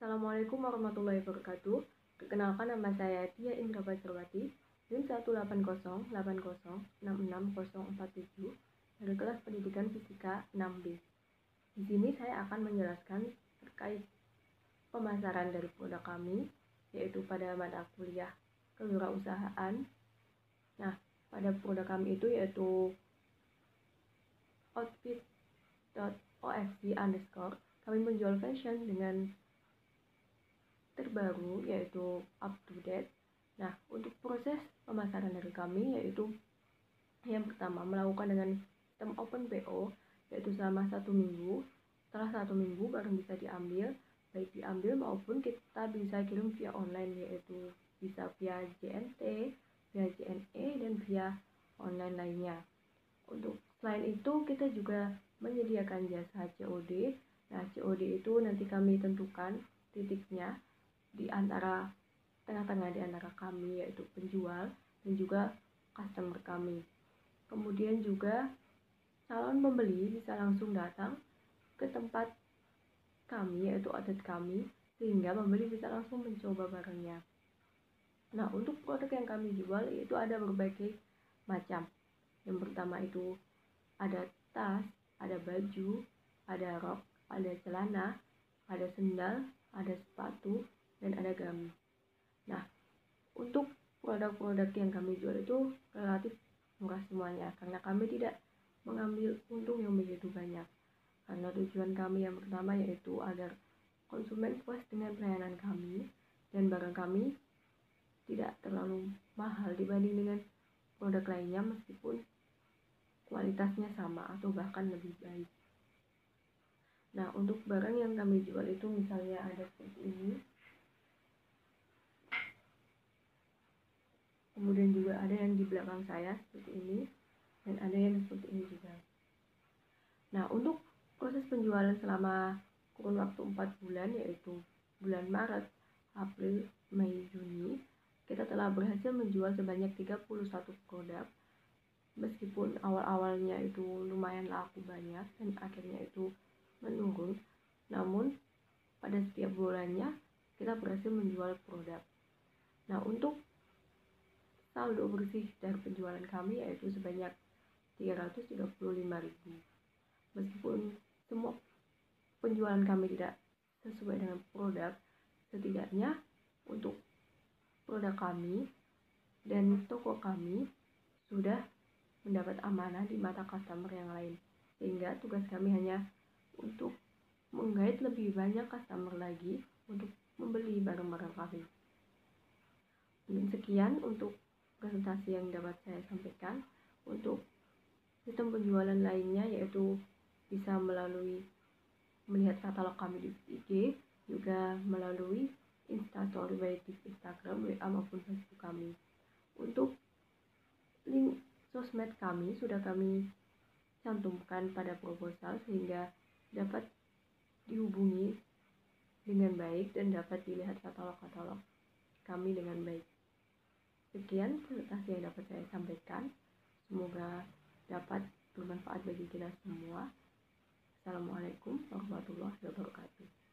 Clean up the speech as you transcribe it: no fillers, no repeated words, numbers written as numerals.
Assalamualaikum warahmatullahi wabarakatuh. Perkenalkan, nama saya Tia Indra Basrowati, NIM 18080666047 dari kelas pendidikan fisika 6B. Di sini saya akan menjelaskan terkait pemasaran dari produk kami, yaitu pada mata kuliah kewirausahaan. Nah, pada produk kami itu yaitu outfit.ofc_. Kami menjual fashion dengan terbaru, yaitu up to date. Nah, untuk proses pemasaran dari kami yaitu yang pertama melakukan dengan sistem open PO, yaitu selama 1 minggu. Setelah 1 minggu baru bisa diambil, baik diambil maupun kita bisa kirim via online, yaitu bisa via JNT, via JNE, dan via online lainnya. Untuk selain itu kita juga menyediakan jasa COD. Nah, COD itu nanti kami tentukan titiknya di antara tengah-tengah di antara kami, yaitu penjual dan juga customer kami. Kemudian juga calon pembeli bisa langsung datang ke tempat kami, yaitu outlet kami, sehingga pembeli bisa langsung mencoba barangnya. Nah, untuk produk yang kami jual itu ada berbagai macam. Yang pertama itu ada tas, ada baju, ada rok, ada celana, ada sendal, ada sepatu, dan ada gamis. Nah, untuk produk-produk yang kami jual itu relatif murah semuanya, karena kami tidak mengambil untung yang begitu banyak. Karena tujuan kami yang pertama yaitu agar konsumen puas dengan pelayanan kami, dan barang kami tidak terlalu mahal dibanding dengan produk lainnya, meskipun kualitasnya sama atau bahkan lebih baik. Nah, untuk barang yang kami jual itu misalnya ada seperti ini. Kemudian juga ada yang di belakang saya seperti ini, dan ada yang seperti ini juga. Nah, untuk proses penjualan selama kurun waktu 4 bulan, yaitu bulan Maret, April, Mei, Juni, kita telah berhasil menjual sebanyak 31 produk. Meskipun awal-awalnya itu lumayan laku banyak dan akhirnya itu menurun, namun pada setiap bulannya kita berhasil menjual produk. Nah, untuk saldo bersih dari penjualan kami yaitu sebanyak 335.000. Meskipun semua penjualan kami tidak sesuai dengan produk, setidaknya untuk produk kami dan toko kami sudah mendapat amanah di mata customer yang lain, sehingga tugas kami hanya untuk menggait lebih banyak customer lagi untuk membeli barang-barang kami. Dan sekian untuk presentasi yang dapat saya sampaikan. Untuk sistem penjualan lainnya yaitu bisa melalui melihat katalog kami di IG, juga melalui Instastory baik di Instagram, WA maupun Facebook kami. Untuk link sosmed kami sudah kami cantumkan pada proposal sehingga dapat dihubungi dengan baik dan dapat dilihat katalog-katalog kami dengan baik. Sekian presentasi yang dapat saya sampaikan. Semoga dapat bermanfaat bagi kita semua. Assalamualaikum warahmatullahi wabarakatuh.